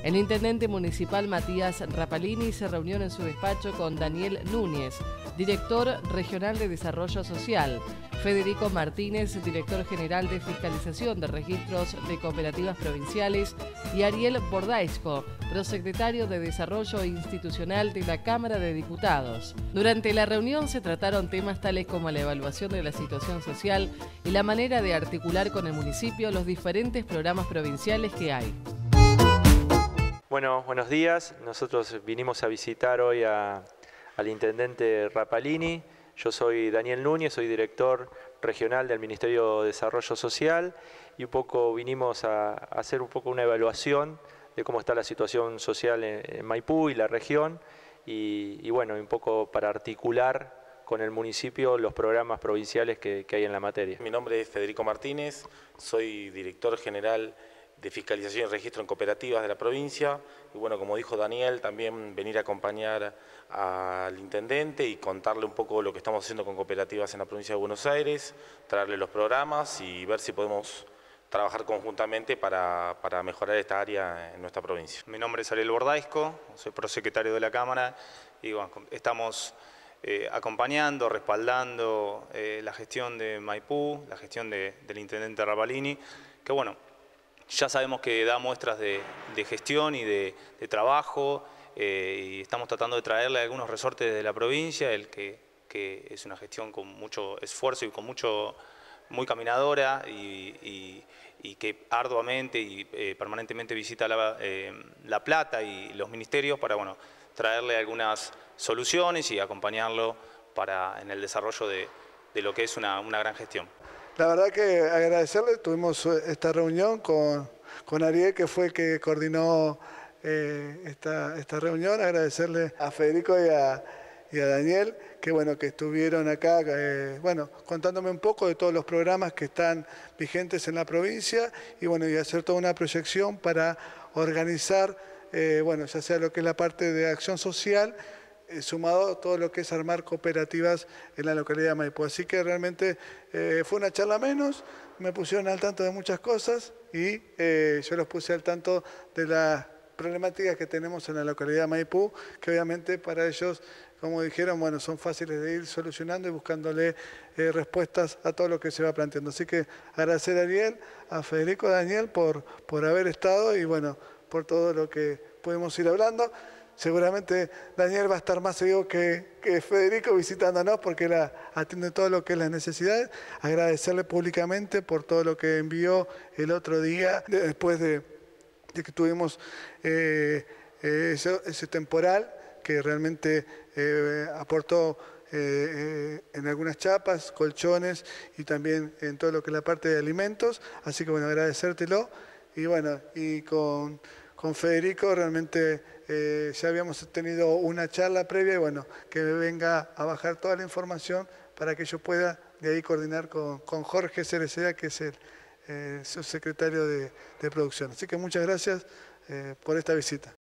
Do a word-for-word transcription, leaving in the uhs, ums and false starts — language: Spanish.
El intendente municipal Matías Rapalini se reunió en su despacho con Daniel Núñez, director regional de Desarrollo Social, Federico Martínez, director general de Fiscalización de Registros de Cooperativas Provinciales, y Ariel Bordaisco, prosecretario de Desarrollo Institucional de la Cámara de Diputados. Durante la reunión se trataron temas tales como la evaluación de la situación social y la manera de articular con el municipio los diferentes programas provinciales que hay. Bueno, buenos días. Nosotros vinimos a visitar hoy a, al intendente Rapalini. Yo soy Daniel Núñez, soy director regional del Ministerio de Desarrollo Social y un poco vinimos a, a hacer un poco una evaluación de cómo está la situación social en, en Maipú y la región y, y bueno, un poco para articular con el municipio los programas provinciales que, que hay en la materia. Mi nombre es Federico Martínez, soy director general de Fiscalización y Registro en Cooperativas de la provincia y bueno, como dijo Daniel, también venir a acompañar al intendente y contarle un poco lo que estamos haciendo con cooperativas en la provincia de Buenos Aires, traerle los programas y ver si podemos trabajar conjuntamente para, para mejorar esta área en nuestra provincia. Mi nombre es Ariel Bordaisco, soy prosecretario de la Cámara y bueno, estamos eh, acompañando, respaldando eh, la gestión de Maipú, la gestión de, del intendente Rapalini, que bueno, ya sabemos que da muestras de, de gestión y de, de trabajo eh, y estamos tratando de traerle algunos resortes de la provincia, el que, que es una gestión con mucho esfuerzo y con mucho, muy caminadora y, y, y que arduamente y eh, permanentemente visita la, eh, La Plata y los ministerios para bueno, traerle algunas soluciones y acompañarlo para, en el desarrollo de, de lo que es una, una gran gestión. La verdad que agradecerle, tuvimos esta reunión con, con Ariel, que fue el que coordinó eh, esta, esta reunión, agradecerle a Federico y a, y a Daniel, que bueno, que estuvieron acá, eh, bueno, contándome un poco de todos los programas que están vigentes en la provincia y bueno, y hacer toda una proyección para organizar, eh, bueno, ya sea lo que es la parte de acción social, sumado a todo lo que es armar cooperativas en la localidad de Maipú. Así que realmente eh, fue una charla menos, me pusieron al tanto de muchas cosas y eh, yo los puse al tanto de las problemáticas que tenemos en la localidad de Maipú, que obviamente para ellos, como dijeron, bueno, son fáciles de ir solucionando y buscándole eh, respuestas a todo lo que se va planteando. Así que agradecer a Ariel, a Federico, a Daniel por, por haber estado y bueno, por todo lo que podemos ir hablando. Seguramente Daniel va a estar más seguido que, que Federico visitándonos porque él atiende todo lo que es las necesidades. Agradecerle públicamente por todo lo que envió el otro día, después de, de que tuvimos eh, eh, ese, ese temporal que realmente eh, aportó eh, eh, en algunas chapas, colchones y también en todo lo que es la parte de alimentos. Así que bueno, agradecértelo. Y bueno, y con, con Federico realmente... Eh, ya habíamos tenido una charla previa y bueno, que me venga a bajar toda la información para que yo pueda de ahí coordinar con, con Jorge Cereceda, que es el eh, subsecretario de, de producción. Así que muchas gracias eh, por esta visita.